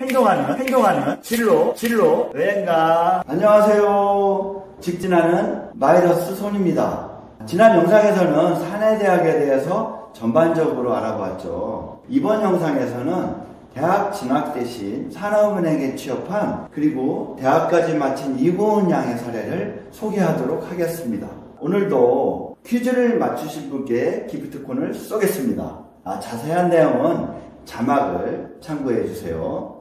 행동하는 진로 여행가. 안녕하세요. 직진하는 마이더스 손입니다. 지난 영상에서는 사내대학에 대해서 전반적으로 알아보았죠. 이번 영상에서는 대학 진학 대신 산업은행에 취업한 그리고 대학까지 마친 이고은 양의 사례를 소개하도록 하겠습니다. 오늘도 퀴즈를 맞추신 분께 기프트콘을 쏘겠습니다. 자세한 내용은 자막을 참고해 주세요.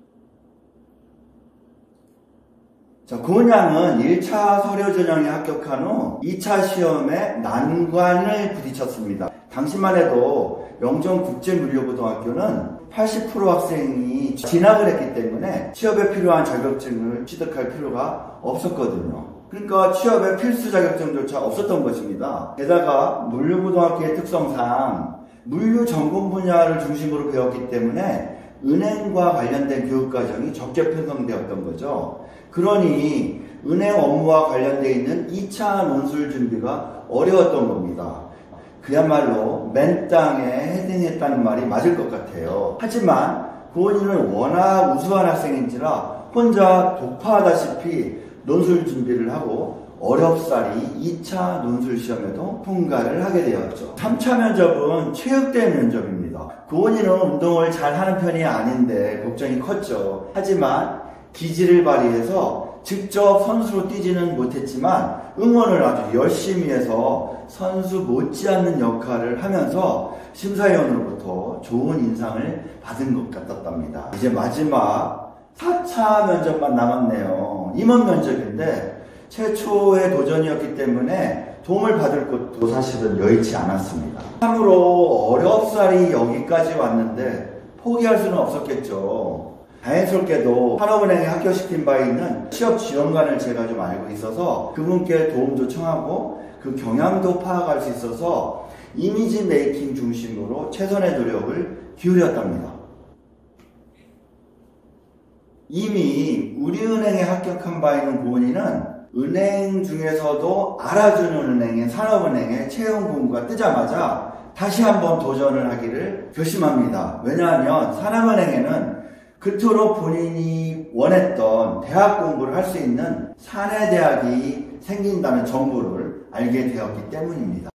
고은 양은 1차 서류 전형에 합격한 후 2차 시험에 난관을 부딪혔습니다. 당시만 해도 영종국제물류고등학교는 80% 학생이 진학을 했기 때문에 취업에 필요한 자격증을 취득할 필요가 없었거든요. 그러니까 취업의 필수 자격증조차 없었던 것입니다. 게다가 물류고등학교의 특성상 물류 전공 분야를 중심으로 배웠기 때문에 은행과 관련된 교육과정이 적게 편성되었던 거죠. 그러니 은행 업무와 관련되어 있는 2차 논술 준비가 어려웠던 겁니다. 그야말로 맨땅에 헤딩했다는 말이 맞을 것 같아요. 하지만 고은이는 워낙 우수한 학생인지라 혼자 독파하다시피 논술 준비를 하고 어렵사리 2차 논술 시험에도 통과를 하게 되었죠. 3차 면접은 체육대 면접입니다. 고은이는 운동을 잘하는 편이 아닌데 걱정이 컸죠. 하지만 기지를 발휘해서 직접 선수로 뛰지는 못했지만 응원을 아주 열심히 해서 선수 못지않는 역할을 하면서 심사위원으로부터 좋은 인상을 받은 것 같았답니다. 이제 마지막 4차 면접만 남았네요. 임원 면접인데 최초의 도전이었기 때문에 도움을 받을 것도 사실은 여의치 않았습니다. 참으로 어렵사리 여기까지 왔는데 포기할 수는 없었겠죠. 다행스럽게도 산업은행에 합격시킨 바 있는 취업지원관을 제가 좀 알고 있어서 그분께 도움도 청하고 그 경향도 파악할 수 있어서 이미지 메이킹 중심으로 최선의 노력을 기울였답니다. 이미 우리은행에 합격한 바 있는 고은이는 은행 중에서도 알아주는 은행인 산업은행에 채용 공고가 뜨자마자 다시 한번 도전을 하기를 결심합니다. 왜냐하면 산업은행에는 그토록 본인이 원했던 대학 공부를 할 수 있는 사내대학이 생긴다는 정보를 알게 되었기 때문입니다.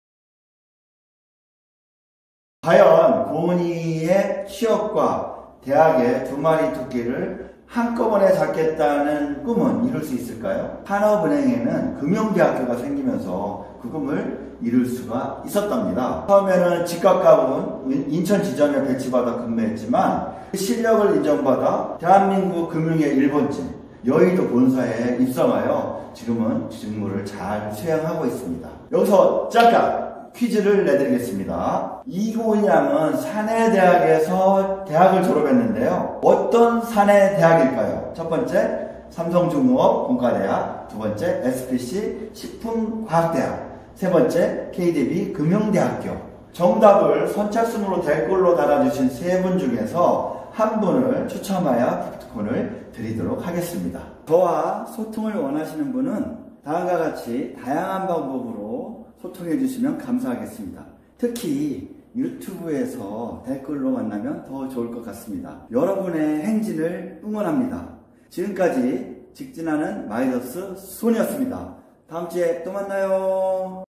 과연 고은이의 취업과 대학의 두 마리 토끼를 한꺼번에 잡겠다는 꿈은 이룰 수 있을까요? 산업은행에는 금융대학교가 생기면서 그 꿈을 이룰 수가 있었답니다. 처음에는 직각 가본 인천 지점에 배치받아 근무했지만 실력을 인정받아 대한민국 금융의 1번지 여의도 본사에 입성하여 지금은 직무를 잘 수행하고 있습니다. 여기서 잠깐 퀴즈를 내드리겠습니다. 이고은 양은 사내대학에서 대학을 졸업했는데요. 어떤 사내대학일까요? 첫 번째 삼성중공업 공과대학, 두 번째 SPC 식품과학대학, 세 번째 KDB 금융대학교. 정답을 선착순으로 댓글로 달아주신 세 분 중에서 한 분을 추첨하여 기프트콘을 드리도록 하겠습니다. 저와 소통을 원하시는 분은 다음과 같이 다양한 방법으로 소통해 주시면 감사하겠습니다. 특히 유튜브에서 댓글로 만나면 더 좋을 것 같습니다. 여러분의 행진을 응원합니다. 지금까지 직진하는 마이더스 손이었습니다. 다음 주에 또 만나요.